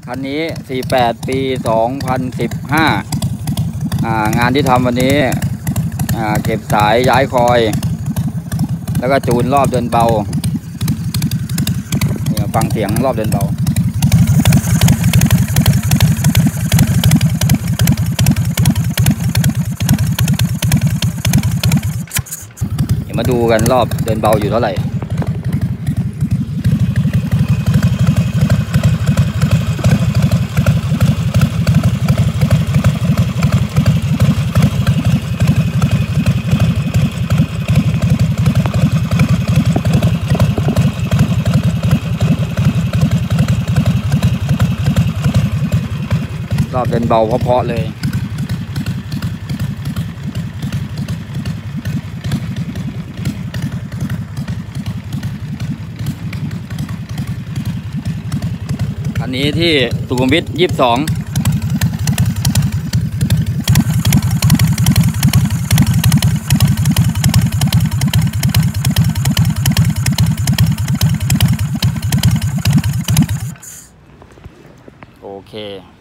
คันนี้48ปี2015งานที่ทำวันนี้เก็บสายย้ายคอยแล้วก็จูนรอบเดินเบาเนี่ยฟังเสียงรอบเดินเบาเดี๋ยวมาดูกันรอบเดินเบาอยู่เท่าไหร่รอบเดินเบาเพราะๆเลยอันนี้ที่สุขุมวิท22โอเค